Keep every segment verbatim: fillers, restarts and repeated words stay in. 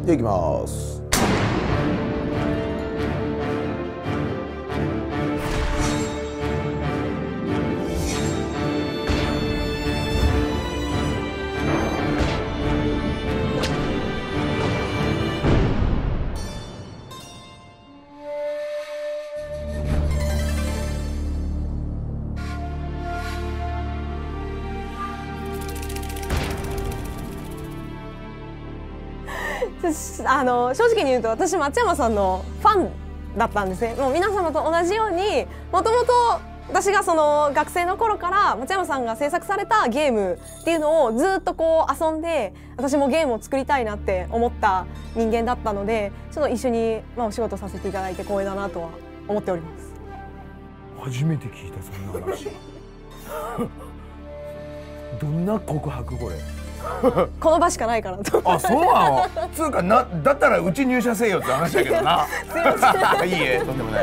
でいきます。 あの正直に言うと私松山さんのファンだったんですね。もう皆様と同じようにもともと私がその学生の頃から松山さんが制作されたゲームっていうのをずっとこう遊んで、私もゲームを作りたいなって思った人間だったので、ちょっと一緒にまあお仕事させていただいて光栄だなとは思っております。 初めて聞いたそんな話。どんな告白これ。 この場しかないかなと。 あ、そうなの。つうかな、だったらうち入社せよって話だけどな。 すいません。 いいえ、とんでもない。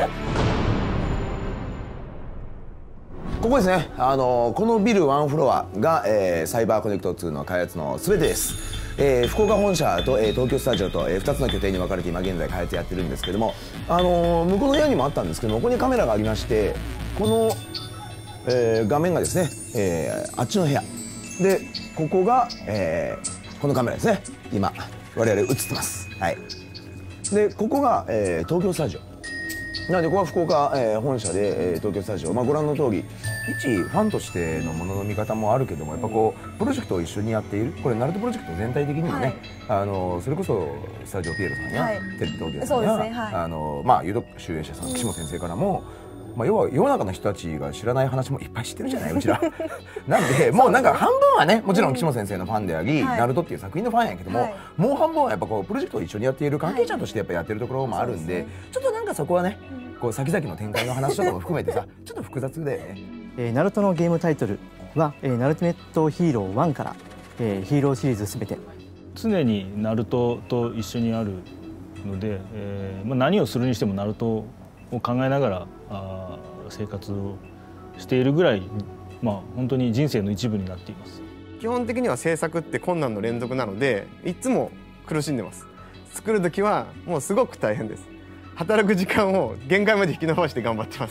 ここですね。あのこのビルワンフロアが、えー、サイバーコネクトツーの開発のすべてです。えー、福岡本社と、えー、東京スタジオと、えー、ふたつの拠点に分かれて今現在開発やってるんですけども、あのー、向こうの部屋にもあったんですけども、ここにカメラがありまして、この、えー、画面がですね、えー、あっちの部屋で、ここが、えー、このカメラですね。今我々映ってます。はい。でここが、えー、東京スタジオなので、ここは福岡、えー、本社で、えー、東京スタジオ、まあ、ご覧の通り一ファンとしてのものの見方もあるけども、やっぱこうプロジェクトを一緒にやっている、これナルトプロジェクト全体的にもね、はい、あのそれこそスタジオピエロさんや、はい、テレビ東京さんや、ね、はい、あのまあ有毒集英社さん、岸本先生からも、まあ要は世の中の人たちが知らない話もいっぱい知ってるじゃない、うちら。なんでもうなんか半分はね、もちろん岸本先生のファンであり、ナルトっていう作品のファンやけども、もう半分はやっぱこうプロジェクトを一緒にやっている関係者としてやっぱやってるところもあるんで、ちょっとなんかそこはね、こう先々の展開の話とかも含めてさ、ちょっと複雑だよね。 えー、ナルトのゲームタイトルは、えー、ナルティメットヒーローワンから、えー、ヒーローシリーズすべて常にナルトと一緒にあるので、えーまあ、何をするにしてもナルトを考えながらあ生活をしているぐらい、まあ、本当に人生の一部になっています。 基本的には制作って困難の連続なので、いつも苦しんでます。作る時はもうすごく大変です。働く時間を限界まで引き延ばして頑張ってます。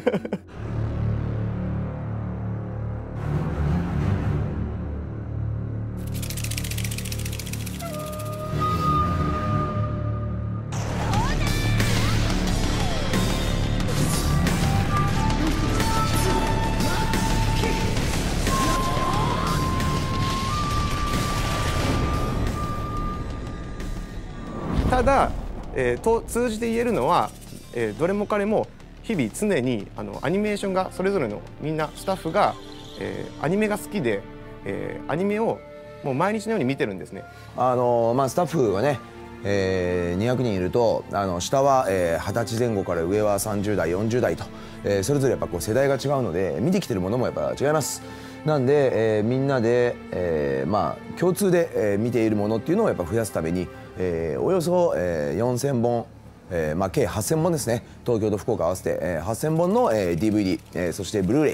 ただ、えー、と通じて言えるのは、えー、どれも彼も日々常にあのアニメーションがそれぞれのみんなスタッフが、えー、アニメが好きで、えー、アニメをもう毎日のように見てるんですね。 あのまあ、スタッフはね、えー、にひゃくにんいると、あの下は、えー、はたちぜん後から上はさんじゅうだいよんじゅうだいと、えー、それぞれやっぱこう世代が違うので見てきてるものもやっぱ違います。なんで、えー、みんなで、えー、まあ共通で、えー、見ているものっていうのをやっぱ増やすために、えー、およそ、えー、よんせんぼん、えーまあ、計はっせんぼんですね。東京と福岡合わせて、えー、はっせんぼんの、えー、ディーブイディー、えー、そしてブルーレイ、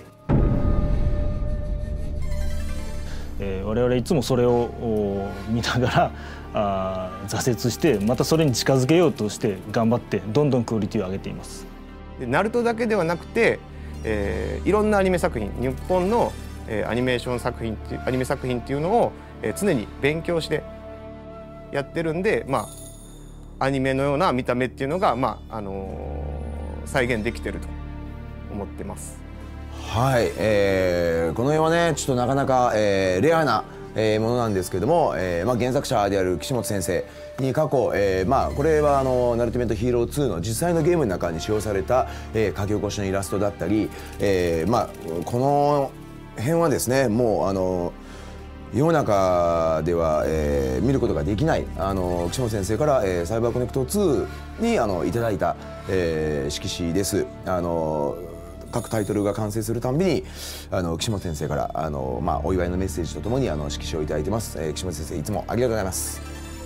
えー、我々いつもそれを見ながらあ挫折して、またそれに近づけようとして頑張ってどんどんクオリティを上げています。 でナルトだけではなくて、えー、いろんなアニメ作品、日本の、えー、アニメーション作品ってアニメ作品っていうのを、えー、常に勉強してやってるんで、まあアニメのような見た目っていうのが、まああのー、再現できてると思ってます。 はい、えー、この辺はねちょっとなかなか、えー、レアな、えー、ものなんですけども、えーまあ、原作者である岸本先生に過去、えーまあ、これはあのナルティメットヒーローツーの実際のゲームの中に使用された、えー、書き起こしのイラストだったり、えーまあ、この辺はですねもうあの世の中では、えー、見ることができないあの岸本先生から、えー、サイバーコネクトツーにあのいただいた、えー、色紙です。あの各タイトルが完成するたんびにあの岸本先生からあの、まあ、お祝いのメッセージとともにあの色紙をいただいてます、えー、岸本先生いつもありがとうございます。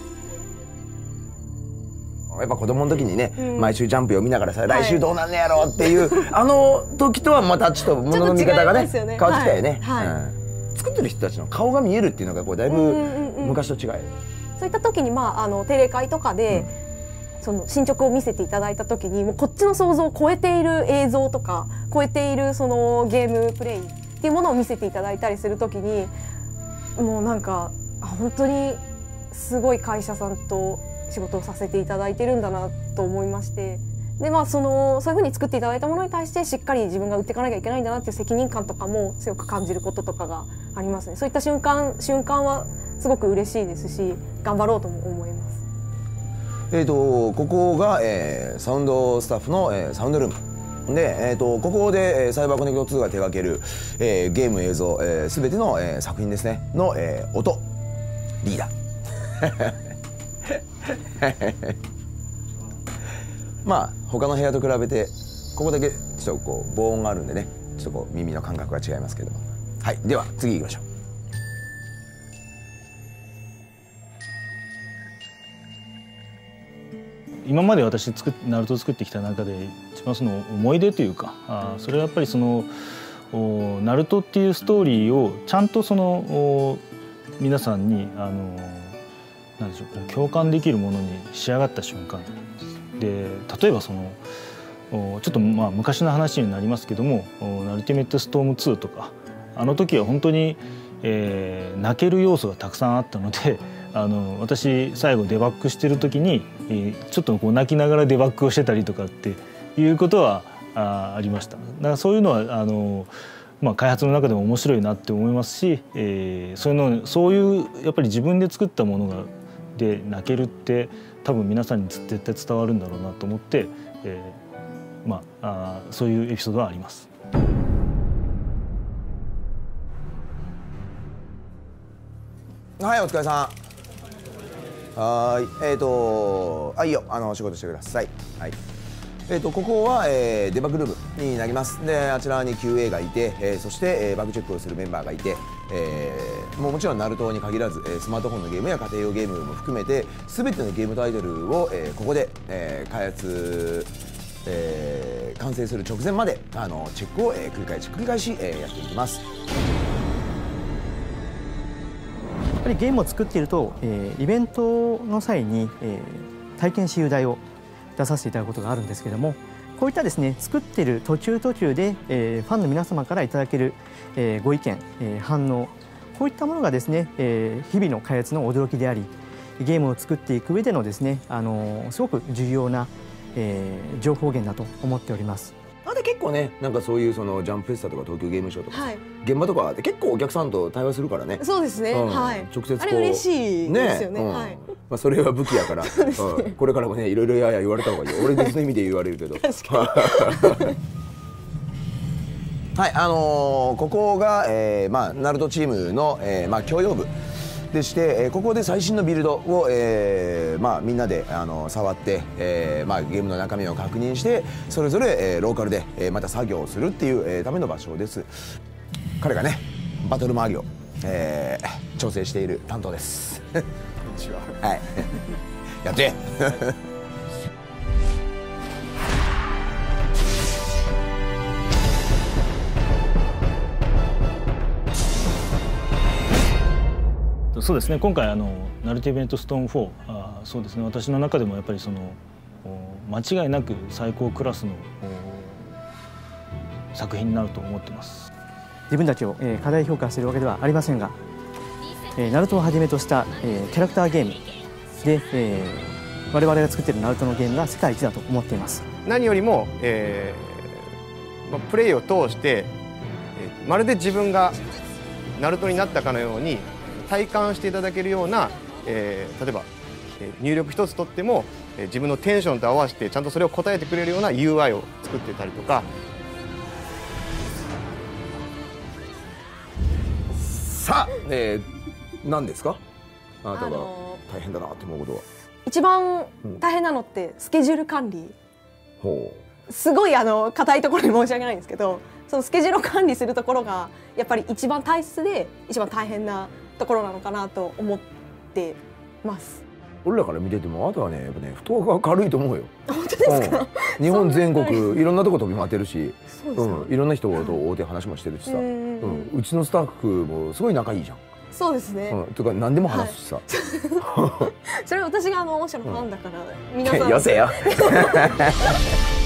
やっぱ子供の時にね、うん、毎週ジャンプ読みながらさ、来週どうなんねやろうっていう、はい、あの時とはまたちょっとものの見方がね、ね変わってきたよね。はいはい、うん、作ってる人たちの顔が見えるっていうのがこうだいぶ昔と違い。 そういった時に、まあ、あの定例会とかで、うん、その進捗を見せていただいた時にもうこっちの想像を超えている映像とか超えているそのゲームプレイっていうものを見せていただいたりする時にもうなんか本当にすごい会社さんと仕事をさせていただいてるんだなと思いまして。でまあ、そのそういうふうに作っていただいたものに対してしっかり自分が売っていかなきゃいけないんだなっていう責任感とかも強く感じることとかがありますね。そういった瞬間瞬間はすごく嬉しいですし頑張ろうとも思います。 えーとここが、えー、サウンドスタッフの、えー、サウンドルームで、えー、とここで、えー、サイバーコネクトツーが手掛ける、えー、ゲーム映像、えー、全ての、えー、作品ですねの、えー、音リーダーまあ他の部屋と比べてここだけちょっとこう防音があるんでねちょっとこう耳の感覚が違いますけども、はい、では次行きましょう。 今まで私作っナルトを作ってきた中で一番その思い出というかあそれはやっぱりそのナルトっていうストーリーをちゃんとその皆さんにあのなんでしょう共感できるものに仕上がった瞬間で例えばそのちょっとまあ昔の話になりますけども「アルティメットストームツー」とかあの時は本当に、えー、泣ける要素がたくさんあったのであの私最後デバッグしてる時に、えー、ちょっとこう泣きながらデバッグをしてたりとかっていうことは あ, ありました。だからそういうのはあの、まあ、開発の中でも面白いなって思いますし、えー、そういうのそういうやっぱり自分で作ったものがで泣けるって多分皆さんに絶対伝わるんだろうなと思って、えー、まあ、あそういうエピソードはあります。 はい、お疲れさん。はい、えっ、ー、とあいいよあの仕事してください。はい。えー、とここは、えー、デバッグルームになります。であちらに キューエー がいて、えー、そして、えー、バグチェックをするメンバーがいて、えー、もうもちろんナルトに限らず、えー、スマートフォンのゲームや家庭用ゲームも含めて全てのゲームタイトルを、えー、ここで、えー、開発、えー、完成する直前まであのチェックを、えー、繰り返し繰り返し、えー、やっていきます。 やっぱりゲームを作っていると、えー、イベントの際に、えー、体験私有代を出させていただくことがあるんですけれども、こういったですね作っている途中途中で、えー、ファンの皆様からいただける、えー、ご意見、えー、反応、こういったものがですね、えー、日々の開発の驚きであり、ゲームを作っていく上でのですね、あのー、すごく重要な、えー、情報源だと思っております。 なんで結構ね、なんかそういうそのジャンプフェスタとか東京ゲームショウとか、 はい、 現場とかで結構お客さんと対話するからね。 そうですね、うん、はい、 直接こうあれ嬉しいですよね。 ね、うん、 はい、 まあそれは武器やから、ね、うん、これからもねいろいろやや言われた方がいいよ。俺別の意味で言われるけど。はい、あのー、ここが、えー、まあナルトチームの、えー、まあ共用部でして、えー、ここで最新のビルドを、えーまあ、みんなであの触って、えーまあ、ゲームの中身を確認してそれぞれ、えー、ローカルで、えー、また作業をするっていう、えー、ための場所です。彼がねバトルマーギを、えー、調整している担当です。こんにちは。はい。やって。 そうですね、今回あのナルティメットストーンフォー、あそうですね、私の中でもやっぱりその間違いなく最高クラスの作品になると思ってます。 自分たちを、えー、過大評価するわけではありませんが、えー、ナルトをはじめとした、えー、キャラクターゲームで、えー、我々が作っているナルトのゲームが世界一だと思っています。 何よりも、えー、プレイを通して、えー、まるで自分がナルトになったかのように体感していただけるような、えー、例えば、えー、入力一つとっても、えー、自分のテンションと合わせてちゃんとそれを答えてくれるような ユーアイ を作ってたりとか。 さあ、えー、何ですかあなたが大変だなって思うことは。 一番大変なのってスケジュール管理、 ほうすごいあの硬いところに申し訳ないんですけど、そのスケジュールを管理するところがやっぱり一番大切で一番大変なところなのかなと思ってます。 俺らから見ててもあなたはねやっぱねフットワークが軽いと思うよ。 本当ですか？ うん、日本全国いろんなとこ飛び回ってるし、 そうですか、 うん、いろんな人と会うて話もしてるしさ、うん、うちのスタッフもすごい仲いいじゃん。 そうですね、 うん、とか何でも話すしさ、 それは私があの御社のファンだから、皆さんよせよ